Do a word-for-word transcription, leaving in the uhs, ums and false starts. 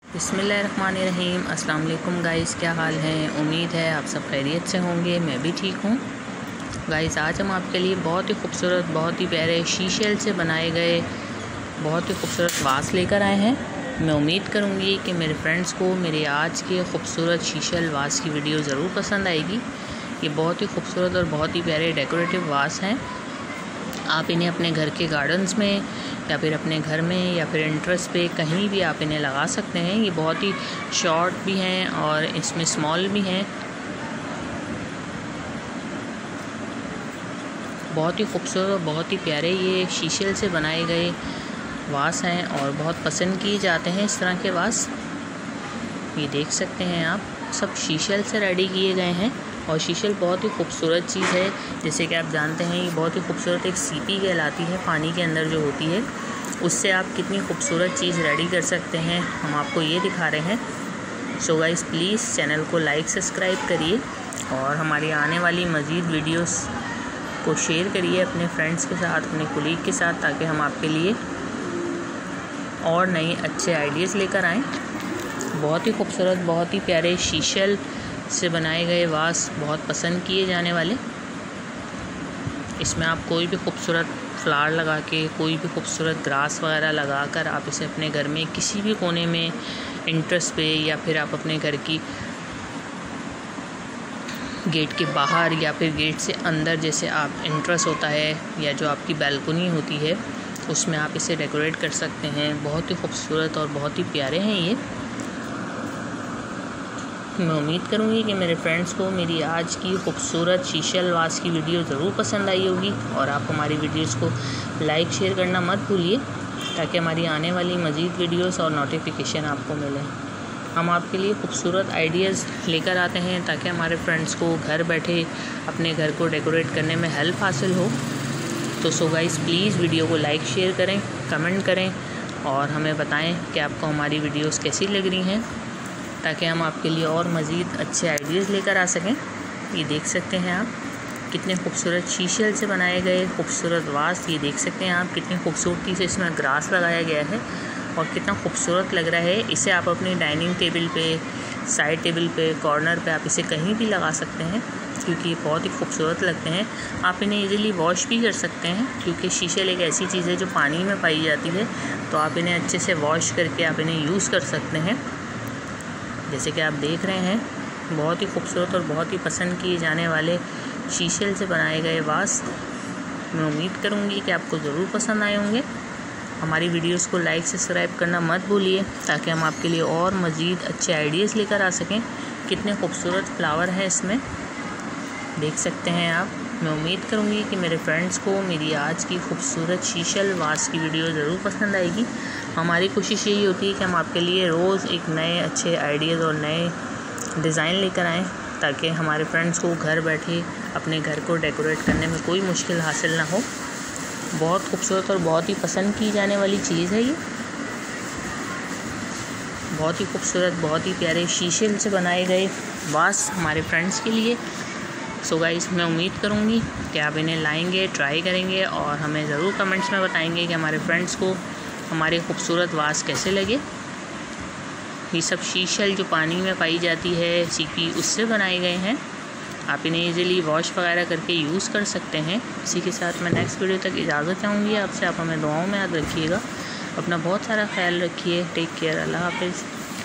बिस्मिल्लाहिर्रहमानिर्रहीम। अस्सलाम वालेकुम गाइस, क्या हाल है? उम्मीद है आप सब खैरियत से होंगे। मैं भी ठीक हूँ गाइस। आज हम आपके लिए बहुत ही खूबसूरत, बहुत ही प्यारे शीशेल से बनाए गए बहुत ही खूबसूरत वास लेकर आए हैं। मैं उम्मीद करूँगी कि मेरे फ्रेंड्स को मेरी आज के खूबसूरत शीशेल वास की वीडियो ज़रूर पसंद आएगी। ये बहुत ही खूबसूरत और बहुत ही प्यारे डेकोरेटिव वास हैं। आप इन्हें अपने घर के गार्डन्स में या फिर अपने घर में या फिर इंट्रेस पे कहीं भी आप इन्हें लगा सकते हैं। ये बहुत ही शॉर्ट भी हैं और इसमें स्मॉल भी हैं। बहुत ही खूबसूरत और बहुत ही प्यारे ये शीशे से बनाए गए वास हैं और बहुत पसंद किए जाते हैं इस तरह के वास। ये देख सकते हैं आप, सब शीशे से रेडी किए गए हैं और शीशल बहुत ही खूबसूरत चीज़ है। जैसे कि आप जानते हैं ये बहुत ही खूबसूरत एक सीपी कहलाती है, पानी के अंदर जो होती है, उससे आप कितनी खूबसूरत चीज़ रेडी कर सकते हैं, हम आपको ये दिखा रहे हैं। सो गाइस, प्लीज़ चैनल को लाइक सब्सक्राइब करिए और हमारी आने वाली मज़ीद वीडियोस को शेयर करिए अपने फ्रेंड्स के साथ, अपने कोलीग के साथ, ताकि हम आपके लिए और नए अच्छे आइडियाज़ लेकर आएँ। बहुत ही खूबसूरत, बहुत ही प्यारे शीशल से बनाए गए वास बहुत पसंद किए जाने वाले। इसमें आप कोई भी खूबसूरत फ्लावर लगा के, कोई भी खूबसूरत ग्रास वगैरह लगाकर आप इसे अपने घर में किसी भी कोने में इंट्रेस पे या फिर आप अपने घर की गेट के बाहर या फिर गेट से अंदर, जैसे आप इंट्रेस होता है या जो आपकी बैल्कनी होती है, उसमें आप इसे डेकोरेट कर सकते हैं। बहुत ही खूबसूरत और बहुत ही प्यारे हैं ये। मैं उम्मीद करूँगी कि मेरे फ्रेंड्स को मेरी आज की खूबसूरत शीशल वास की वीडियो ज़रूर पसंद आई होगी और आप हमारी वीडियोस को लाइक शेयर करना मत भूलिए, ताकि हमारी आने वाली मज़ीद वीडियोस और नोटिफिकेशन आपको मिले। हम आपके लिए खूबसूरत आइडियाज़ लेकर आते हैं ताकि हमारे फ्रेंड्स को घर बैठे अपने घर को डेकोरेट करने में हेल्प हासिल हो। तो सो गाइस, प्लीज़ वीडियो को लाइक शेयर करें, कमेंट करें और हमें बताएँ कि आपको हमारी वीडियोज़ कैसी लग रही हैं, ताकि हम आपके लिए और मज़ीद अच्छे आइडियाज़ लेकर आ सकें। ये देख सकते हैं आप, कितने खूबसूरत शीशे से बनाए गए खूबसूरत वास। ये देख सकते हैं आप, कितनी खूबसूरती से इसमें ग्रास लगाया गया है और कितना खूबसूरत लग रहा है। इसे आप अपनी डाइनिंग टेबल पे, साइड टेबल पे, कॉर्नर पे, आप इसे कहीं भी लगा सकते हैं क्योंकि ये बहुत ही खूबसूरत लगते हैं। आप इन्हें इजीली वॉश भी कर सकते हैं क्योंकि शीशे एक ऐसी चीज़ है जो पानी में पाई जाती है, तो आप इन्हें अच्छे से वॉश करके आप इन्हें यूज़ कर सकते हैं। जैसे कि आप देख रहे हैं, बहुत ही खूबसूरत और बहुत ही पसंद किए जाने वाले शीशे से बनाए गए वास। मैं उम्मीद करूंगी कि आपको ज़रूर पसंद आए होंगे। हमारी वीडियोस को लाइक सब्सक्राइब करना मत भूलिए, ताकि हम आपके लिए और मज़ीद अच्छे आइडियाज़ लेकर आ सकें। कितने खूबसूरत फ्लावर हैं इसमें, देख सकते हैं आप। मैं उम्मीद करूंगी कि मेरे फ्रेंड्स को मेरी आज की खूबसूरत शीशल वास की वीडियो ज़रूर पसंद आएगी। हमारी कोशिश यही होती है कि हम आपके लिए रोज़ एक नए अच्छे आइडियाज़ और नए डिज़ाइन लेकर आएँ, ताकि हमारे फ्रेंड्स को घर बैठे अपने घर को डेकोरेट करने में कोई मुश्किल हासिल ना हो। बहुत खूबसूरत और बहुत ही पसंद की जाने वाली चीज़ है ये। बहुत ही खूबसूरत, बहुत ही प्यारे शीशे से बनाए गए वास हमारे फ्रेंड्स के लिए। सो गाइस, मैं उम्मीद करूँगी कि आप इन्हें लाएंगे, ट्राई करेंगे और हमें ज़रूर कमेंट्स में बताएंगे कि हमारे फ्रेंड्स को हमारे खूबसूरत वास कैसे लगे। ये सब शीशल जो पानी में पाई जाती है, सीपी, उससे बनाए गए हैं। आप इन्हें इजीली वॉश वगैरह करके यूज़ कर सकते हैं। इसी के साथ मैं नेक्स्ट वीडियो तक इजाज़त चाहूँगी आपसे। आप हमें दुआओं में याद रखिएगा। अपना बहुत सारा ख्याल रखिए। Take care. अल्लाह हाफ़िज़।